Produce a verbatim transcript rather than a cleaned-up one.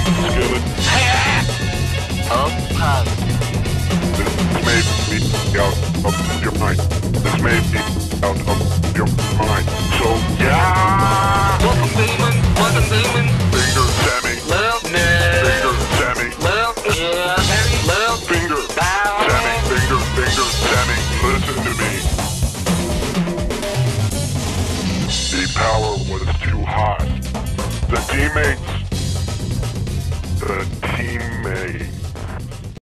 Skillet. Of past. This made me out of your mind. This made me out of your mind. So yeah. Welcome demon, welcome demon. Finger Sammy. Left neck. Finger Sammy. Left, yeah. Left. Finger Down. Sammy. Finger, finger Sammy. Listen to me. The power was too high. The teammates. The teammates.